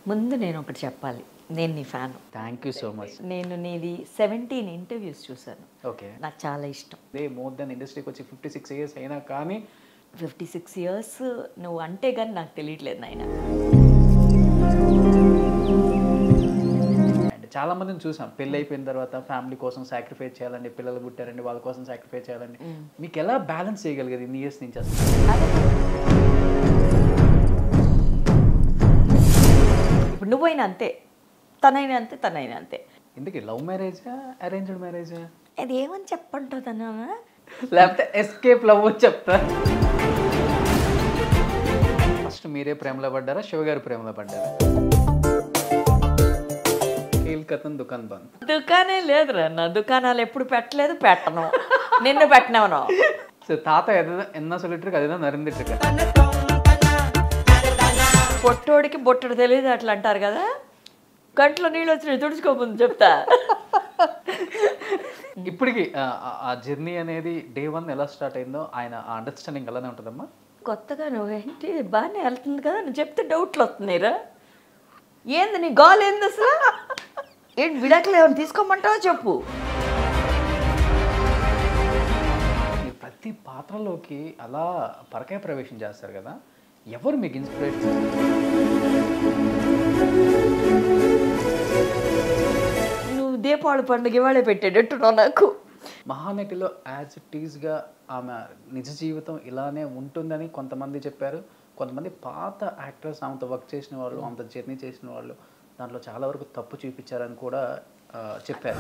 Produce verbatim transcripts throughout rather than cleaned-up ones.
ముందు నేను ఒకటి చెప్పాలి. నేను నీ fan. Thank you so much. నేను నీది సెవెంటీన్ ఇంటర్వ్యూస్ చూశాను. ఓకే. నాకు చాలా ఇష్టం. అదే మోర్ దెన్ ఇండస్ట్రీకి వచ్చి ఫిఫ్టీ సిక్స్ ఇయర్స్ అయినా కానీ ఫిఫ్టీ సిక్స్ ఇయర్స్ నువ్వు అంటే కానీ నాకు తెలియట్లేదు నాయన. అండ్ చాలా మందిని చూసాం పెళ్ళి అయిపోయిన తర్వాత ఫ్యామిలీ కోసం సాక్రిఫైస్ చేయాలండి, పిల్లలు పుట్టారండి వాళ్ళ కోసం సాక్రిఫైస్ చేయాలండి. మీకు ఎలా బ్యాలెన్స్ చేయగలిగేది ఇన్ని ఇయర్స్ నుంచి అసలు? ఇప్పుడు నువ్వైనా అంతే, తనైనా అంతే, తనైనా అంతే. ఎందుకు లవ్ మ్యారేజా అరేంజ్డ్ మ్యారేజా? అది ఏమని చెప్పంటుందన్నా, లేకపోతే ఎస్కేప్ లవ్ చెప్తా. ఫస్ట్ మీరే ప్రేమలో పడ్డారా, శివ గారు ప్రేమలో పడ్డారా? కీల్కతన్ దుకాన్ బంద్. దుకాణే లేదురా, నా దుకాణాలు ఎప్పుడు పెట్టలేదు, పెట్టను. నిన్ను పెట్టినావును. సో తాత ఎద ఎన్న సొలిటరికి అదేదో నరిందిట్టు. పొట్టోడికి బొట్టడు తెలియదు అట్లా అంటారు కదా. కంట్లో నీళ్ళు వచ్చినాయి తుడుచుకోముందు చెప్తా. ఇప్పటికి ఆ జర్నీ అనేది డే వన్ ఎలా స్టార్ట్ అయిందో ఆయన ఆ అండర్స్టాండింగ్ అలానే ఉంటుందమ్మా? కొత్తగా నువ్వేంటి బాగానే వెళ్తుంది కదా, నువ్వు చెప్తే డౌట్లు వస్తున్నాయిరా. ఏంది నీ గాల్ ఏంది అసలు? ఏంటి విడాకులు ఏమైనా తీసుకోమంటావో చెప్పు. మీరు ప్రతి పాత్రలోకి అలా పరకాయ ప్రవేశం చేస్తారు కదా, ఎవరు మీకు ఇన్స్పిరేషన్? నువ్వు దీపావళి పండుగ ఇవాళే పెట్టేటట్టున్నావు నాకు. మహానటిలో యాజ్ ఇట్ ఈస్గా ఆమె నిజ జీవితం ఇలానే ఉంటుందని కొంతమంది చెప్పారు. కొంతమంది పాత యాక్టర్స్ ఆమెతో వర్క్ చేసిన వాళ్ళు, ఆమెతో జర్నీ చేసిన వాళ్ళు దాంట్లో చాలా వరకు తప్పు చూపించారని కూడా చెప్పారు.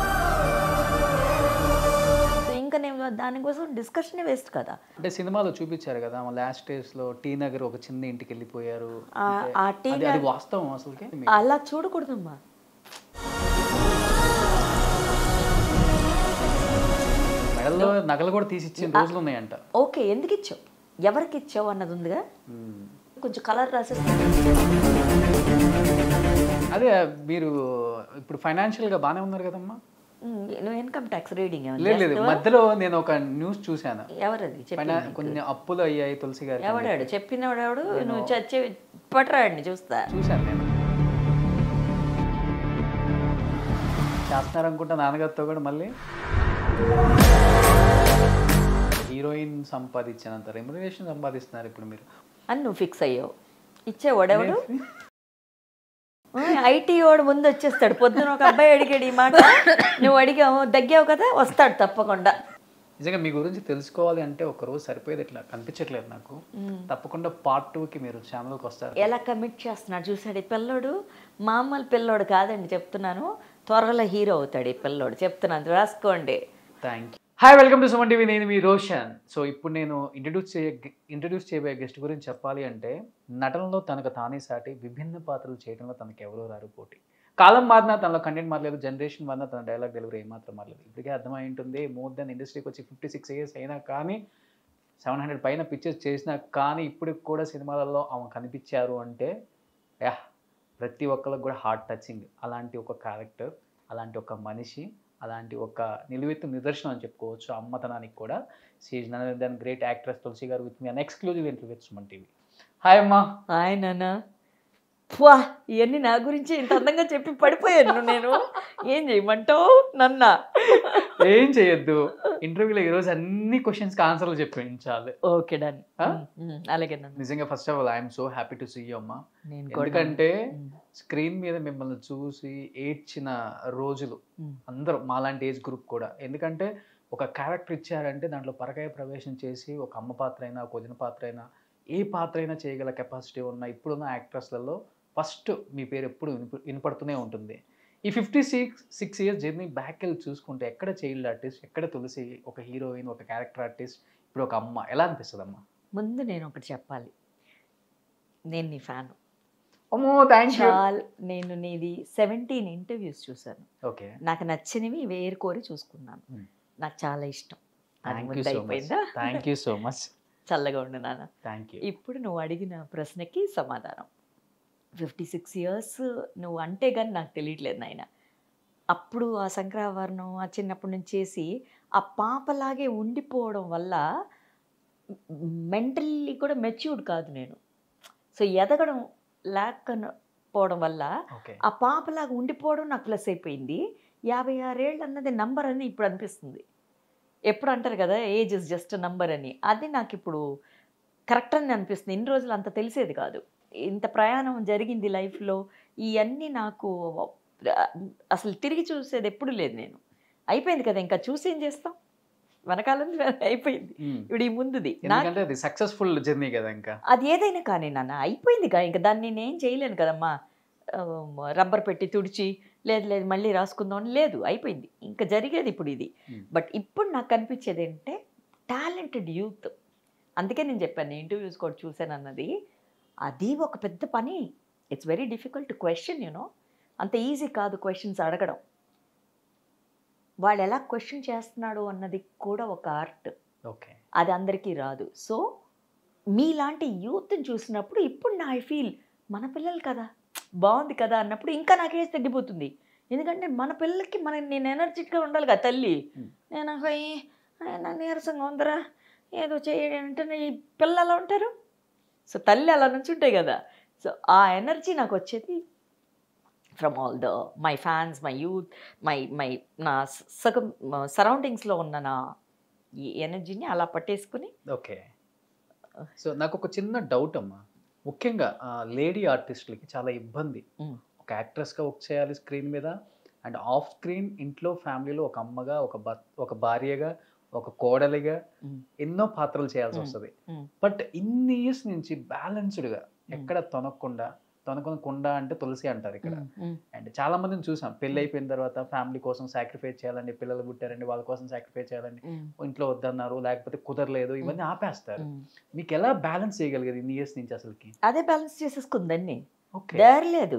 ఇంకా నేను దానికోసం డిస్కషనే వేస్ట్ కదా. అంటే సినిమాలో చూపించారు కదా ఆమె లాస్ట్ స్టేజ్లో టీ నగర్ ఒక చిన్న ఇంటికి వెళ్ళిపోయారు. అది వాస్తవం అసలుకి? అలా చూడకూడదమ్మా. మెడల్లో నగలు కూడా తీసి ఇచ్చిన రోజులు ఉన్నాయంట. ఓకే, ఎందుకు ఇచ్చావు, ఎవరికి ఇచ్చావు అన్నది ఉందిగా. కొంచెం కలర్ రాసేస్తా. అదే మీరు ఇప్పుడు ఫైనాన్షియల్గా బాగానే ఉన్నారు కదమ్మా. నువ్వు ఇన్కమ్ ట్యాక్స్ రీడింగ్ లేదు, మధ్యలో నేను ఒక న్యూస్ చూశాను. ఎవరది? కొన్ని అప్పులు అయ్యాయి తులసి గారు. ఎవడాడు చెప్పినవాడు? నువ్వు చచ్చి పట్టరాడిని చూస్తా. చూశాను నేను. చేస్తున్నారనుకుంటా నాన్నగారితో కూడా. మళ్ళీ హీరోయిన్ సంపాదించినంత రెమ్యునరేషన్ సంపాదిస్తున్నారు ఇప్పుడు మీరు అని నువ్వు ఫిక్స్ అయ్యావు. ఇచ్చేవాడెవడు? ఐటీ వాడు ముందు వచ్చేస్తాడు. పొద్దున ఒక అబ్బాయి అడిగాడు ఈ మాట, నువ్వు అడిగావు, దగ్గావు కదా, వస్తాడు తప్పకుండా. నిజంగా మీ గురించి తెలుసుకోవాలి అంటే ఒక రోజు సరిపోయేది, ఇట్లా కనిపించట్లేదు నాకు. తప్పకుండా పార్ట్ టూకి మీరు ఛానల్కి వస్తారు. ఎలా కమిట్ చేస్తున్నాడు చూసాడు ఈ పిల్లోడు. మామూలు పిల్లోడు కాదండి చెప్తున్నాను, త్వరలో హీరో అవుతాడు ఈ పిల్లోడు, చెప్తున్నాను, రాసుకోండి. Thank you. Hi, welcome to Suman TV. నేను మీ రోషన్. సో ఇప్పుడు నేను ఇంట్రడ్యూస్ చేయ ఇంట్రడ్యూస్ చేయబోయే గెస్ట్ గురించి చెప్పాలి అంటే, నటనలో తనకు తానే సాటి, విభిన్న పాత్రలు చేయడంలో తనకు ఎవరో రారు పోటీ. కాలం మారినా తనలో కంటెంట్ మారలేదు, జనరేషన్ మారినా తన డైలాగ్ డెలివరీ ఏమాత్రం మారలేదు. ఇప్పటికే అర్థమై ఉంటుంది, మోర్ దెన్ ఇండస్ట్రీకి వచ్చి ఫిఫ్టీ సిక్స్ ఇయర్స్ అయినా కానీ, సెవెన్ హండ్రెడ్ పైన పిక్చర్స్ చేసినా కానీ ఇప్పటికి కూడా సినిమాలలో ఆమె కనిపించారు అంటే యా ప్రతి ఒక్కరికి కూడా హార్ట్ టచింగ్. అలాంటి ఒక క్యారెక్టర్, అలాంటి ఒక మనిషి, అలాంటి ఒక నిలువెత్తు నిదర్శనం అని చెప్పుకోవచ్చు అమ్మతనానికి కూడా. She none other than great actress Tulasi garu with me an exclusive interview with Suman TV. Hi అమ్మా. హాయ్ నాన్న. వా, ఇవన్నీ నా గురించి ఇంత అందంగా చెప్పి పడిపోయాను నేను. ఏం చేయమంటావు నన్న? ఏం చేయొద్దు, ఇంటర్వ్యూలో ఈరోజు అన్ని క్వశ్చన్స్కి ఆన్సర్లు చెప్పించాలి. Okay done. అలాగే నన్ను. నిజంగా first of all I'm so happy to see you అమ్మా. ఎందుకంటే స్క్రీన్ మీద మిమ్మల్ని చూసి ఏడ్చిన రోజులు అందరూ మాలాంటి ఏజ్ గ్రూప్ కూడా. ఎందుకంటే ఒక క్యారెక్టర్ ఇచ్చారంటే దాంట్లో పరకాయ ప్రవేశం చేసి ఒక అమ్మ పాత్ర అయినా, ఒక వదిన పాత్ర అయినా, ఏ పాత్ర అయినా చేయగల కెపాసిటీ ఉన్న ఇప్పుడున్న యాక్ట్రెస్లలో ఫస్ట్ మీ పేరు ఎప్పుడు వినప వినపడుతూనే ఉంటుంది. ఈ fifty six six years journey back వెళ్ళి చూసుకుంటే ఎక్కడ చైల్డ్ ఆర్టిస్ట్, ఎక్కడ తులసి ఒక హీరోయిన్, ఒక క్యారెక్టర్ ఆర్టిస్ట్, ఇప్పుడు ఒక అమ్మ, ఎలా అనిపిస్తుంది అమ్మా? ముందు నేను ఒకటి చెప్పాలి, నేను నీ ఫ్యాను. అమ్మో థ్యాంక్ యూ. నేను నీది సెవెంటీన్ ఇంటర్వ్యూస్ చూసాను. ఓకే. నాకు నచ్చినవి వేరు కోరి చూసుకున్నాను. నాకు చాలా ఇష్టం. అయిపోయిందా? Thank you so much. చల్లగా ఉండు నాన్న. Thank you. ఇప్పుడు నువ్వు అడిగిన ప్రశ్నకి సమాధానం, ఫిఫ్టీ సిక్స్ ఇయర్స్ నువ్వు అంటే కానీ నాకు తెలియట్లేదు నాయన. అప్పుడు ఆ శంకరాభరణం ఆ చిన్నప్పటి నుంచి చేసి ఆ పాపలాగే ఉండిపోవడం వల్ల మెంటల్లీ కూడా మెచ్యూర్డ్ కాదు నేను. సో ఎదగడం లేక పోవడం వల్ల ఓకే ఆ పాపలాగా ఉండిపోవడం నాకు ప్లస్ అయిపోయింది. యాభై ఆరేళ్ళు అన్నది నంబర్ అని ఇప్పుడు అనిపిస్తుంది. ఎప్పుడు అంటారు కదా ఏజ్ ఇస్ జస్ట్ నంబర్ అని, అది నాకు ఇప్పుడు కరెక్ట్ అని అనిపిస్తుంది. ఇన్ని రోజులు అంత తెలిసేది కాదు. ఇంత ప్రయాణం జరిగింది లైఫ్లో, ఇవన్నీ నాకు ఆ, అసలు తిరిగి చూసేది ఎప్పుడు లేదు నేను. అయిపోయింది కదా, ఇంకా చూసి ఏం చేస్తాం, వెనకాల అయిపోయింది. ఇప్పుడు ఈ ముందుది నాకు ఎందుకంటే అది సక్సెస్ఫుల్ జర్నీ కదా ఇంకా. అది ఏదైనా కానీ నాన్న అయిపోయిందిగా, ఇంకా దాన్ని నేనేం చేయలేను కదమ్మా. రబ్బర్ పెట్టి తుడిచి లేదు లేదు మళ్ళీ రాసుకుందాం అని లేదు, అయిపోయింది ఇంకా జరిగేది ఇప్పుడు ఇది. Hmm. బట్ ఇప్పుడు నాకు కనిపించేది ఏంటంటే టాలెంటెడ్ యూత్. అందుకే నేను చెప్పాను ఇంటర్వ్యూస్ కూడా చూశాను అన్నది, అది ఒక పెద్ద పని. It's very difficult question you know, అంత ఈజీ కాదు క్వశ్చన్స్ అడగడం. వాళ్ళు ఎలా క్వశ్చన్ చేస్తున్నాడు అన్నది కూడా ఒక ఆర్ట్, ఓకే అది అందరికీ రాదు. సో మీలాంటి యూత్ని చూసినప్పుడు ఇప్పుడు నా ఐ ఫీల్ మన పిల్లలు కదా, బాగుంది కదా అన్నప్పుడు ఇంకా నాకేజ్ తగ్గిపోతుంది. ఎందుకంటే మన పిల్లలకి మన నేను ఎనర్జెటిక్గా ఉండాలి కదా తల్లి. నేను అయ్యి నా నీరసంగా ఉందరా ఏదో చేయడం అంటే ఈ పిల్లలు అలా ఉంటారు. సో తల్లి అలా నుంచి ఉంటాయి కదా. సో ఆ ఎనర్జీ నాకు వచ్చేది from all the my fans, my youth, my my నా సగం సరౌండింగ్స్లో ఉన్న నా ఈ ఎనర్జీని అలా పట్టేసుకుని. ఓకే సో నాకు ఒక చిన్న డౌట్ అమ్మా, ముఖ్యంగా లేడీ ఆర్టిస్టులకి చాలా ఇబ్బంది. ఒక యాక్ట్రెస్గా వర్క్ చేయాలి స్క్రీన్ మీద, అండ్ ఆఫ్ స్క్రీన్ ఇంట్లో ఫ్యామిలీలో ఒక అమ్మగా, ఒక ఒక భార్యగా, ఒక కోడలిగా ఎన్నో పాత్రలు చేయాల్సి వస్తుంది. బట్ ఇన్ని ఇయర్స్ నుంచి బ్యాలెన్స్డ్గా ఎక్కడ తొనకుండా, తొనకుండా అంటే తులసి అంటారు ఇక్కడ. అండ్ చాలా మందిని చూసాం, పెళ్ళి అయిపోయిన తర్వాత ఫ్యామిలీ కోసం సాక్రిఫైస్ చేయాలండి, పిల్లలు పుట్టారండి వాళ్ళ కోసం సాక్రిఫైస్ చేయాలండి, ఇంట్లో వద్దన్నారు లేకపోతే కుదరలేదు, ఇవన్నీ ఆపేస్తారు. మీకు ఎలా బ్యాలెన్స్ చేయగలిగేది ఇన్ని ఇయర్స్ నుంచి అసలుకి? అదే బ్యాలెన్స్ చేసేసుకుందండి, దారి లేదు.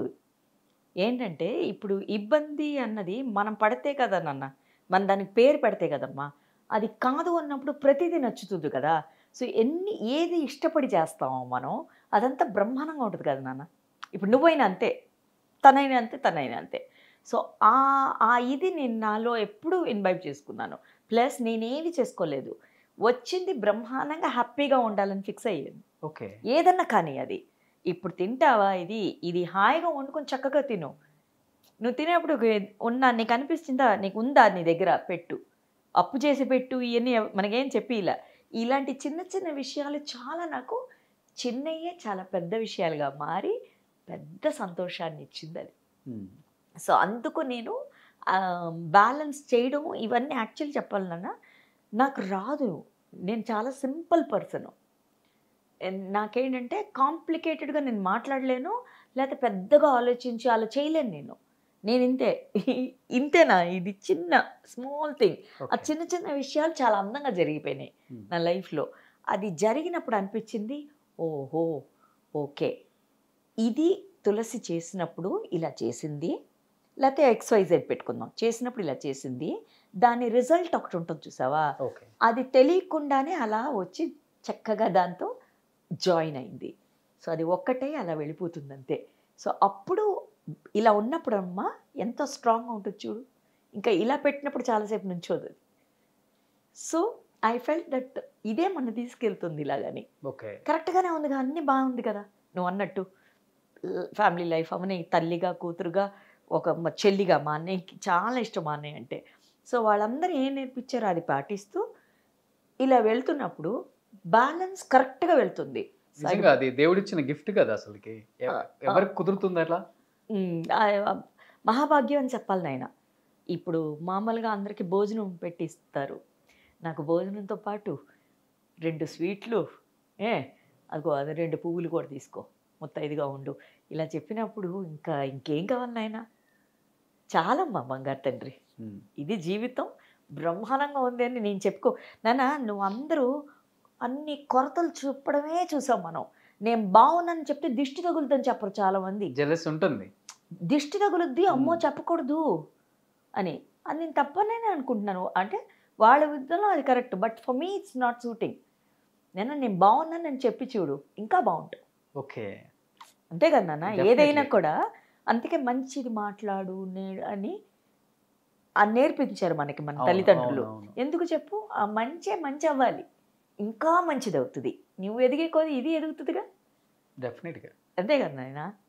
ఏంటంటే ఇప్పుడు ఇబ్బంది అన్నది మనం పడితే కదా నాన్న, మన దానికి పేరు పెడితే కదమ్మా. అది కాదు అన్నప్పుడు ప్రతిదీ నచ్చుతుంది కదా. సో ఎన్ని ఏది ఇష్టపడి చేస్తామో మనం అదంతా బ్రహ్మాండంగా ఉంటుంది కదా నాన్న. ఇప్పుడు నువ్వైనా అంతే, తనైనా అంతే, తనైనా అంతే. సో ఆ ఆ ఇది నేను నాలో ఎప్పుడూ ఇన్వైబ్ చేసుకున్నాను. ప్లస్ నేనేవి చేసుకోలేదు, వచ్చింది బ్రహ్మాండంగా హ్యాపీగా ఉండాలని ఫిక్స్ అయ్యాను. ఓకే ఏదన్నా కానీ అది ఇప్పుడు తింటావా, ఇది ఇది హాయిగా వండుకొని చక్కగా తిను. నువ్వు తినేప్పుడు ఉన్నా నీకు అనిపిస్తుందా, నీకు ఉందా నీ దగ్గర పెట్టు, అప్పు చేసి పెట్టు, ఇవన్నీ మనకేం చెప్పి ఇలా ఇలాంటి చిన్న చిన్న విషయాలు చాలా నాకు చిన్నయే చాలా పెద్ద విషయాలుగా మారి పెద్ద సంతోషాన్ని ఇచ్చింది అది. సో అందుకు నేను బ్యాలెన్స్ చేయడం ఇవన్నీ యాక్చువల్లీ చెప్పాలన్నా నాకు రాదు. నేను చాలా సింపుల్ పర్సను. నాకేంటంటే కాంప్లికేటెడ్గా నేను మాట్లాడలేను, లేకపోతే పెద్దగా ఆలోచించి అలా చేయలేను. నేను నేను ఇంతే ఇంతేనా, ఇది చిన్న స్మాల్ థింగ్. ఆ చిన్న చిన్న విషయాలు చాలా అందంగా జరిగిపోయినాయి నా లైఫ్లో. అది జరిగినప్పుడు అనిపించింది, ఓహో ఓకే ఇది తులసి చేసినప్పుడు ఇలా చేసింది, లేకపోతే ఎక్స్వైజెడ్ పెట్టుకుందాం, చేసినప్పుడు ఇలా చేసింది, దాని రిజల్ట్ ఒకటి ఉంటుంది చూసావా, అది తెలియకుండానే అలా వచ్చి చక్కగా దాంతో జాయిన్ అయింది. సో అది ఒక్కటే అలా వెళ్ళిపోతుంది అంతే. సో అప్పుడు ఇలా ఉన్నప్పుడు అమ్మా ఎంతో స్ట్రాంగ్గా ఉంటుంది చూడు, ఇంకా ఇలా పెట్టినప్పుడు చాలాసేపు నుంచోదు. సో ఐ ఫెల్ట్ దట్ ఇదే మన తీసుకెళ్తుంది ఇలాగని. ఓకే కరెక్ట్గానే ఉంది కదా, అన్నీ బాగుంది కదా నువ్వు అన్నట్టు. ఫ్యామిలీ లైఫ్ అవన్నీ, తల్లిగా కూతురుగా, ఒక మా చెల్లిగా, మా అన్నయ్యకి చాలా ఇష్టం మా అన్నయ్య అంటే. సో వాళ్ళందరూ ఏం నేర్పించారో అది పాటిస్తూ ఇలా వెళ్తున్నప్పుడు బ్యాలెన్స్ కరెక్ట్గా వెళ్తుంది. నిజంగా అది దేవుడిచ్చిన గిఫ్ట్ కదా అసలుకి, ఎవరికి కుదురుతుంది అట్లా? మహాభాగ్యం అని చెప్పాలి నాయన. ఇప్పుడు మామూలుగా అందరికీ భోజనం పెట్టిస్తారు, నాకు భోజనంతో పాటు రెండు స్వీట్లు, ఏ అదిగో అది రెండు పువ్వులు కూడా తీసుకో, ముత్తైదుగా ఉండు, ఇలా చెప్పినప్పుడు ఇంకా ఇంకేం కావాలి నాయన. చాలమ్మా బంగారు తండ్రి, ఇది జీవితం బ్రహ్మాండంగా ఉంది అని నేను చెప్పుకో. నాన్న నువ్వు అందరూ అన్ని కొరతలు చూపడమే చూసాం మనం. నేను బాగున్నాను చెప్తే దిష్టి తగులుతుందని చెప్పరు చాలామంది. జెలస్ ఉంటుంది, దిష్టి తగులుద్ది అమ్మో చెప్పకూడదు అని. అది నేను తప్పనే అనుకుంటున్నాను. అంటే వాళ్ళ విధంలో అది correct, but for me it's not suiting. నేను నేను బాగున్నాను అని చెప్పి చూడు, ఇంకా బాగుంటుంది. ఓకే అంతే కదా నాన్న, ఏదైనా కూడా. అందుకే మంచిది మాట్లాడు నే అని నేర్పించారు మనకి మన తల్లిదండ్రులు. ఎందుకు చెప్పు, ఆ మంచే మంచి అవ్వాలి, ఇంకా మంచిది అవుతుంది. నువ్వు ఎదిగే కొద్ది ఇది ఎదుగుతుందిగా, డెఫినెట్గా. అంతే కదా నాయన.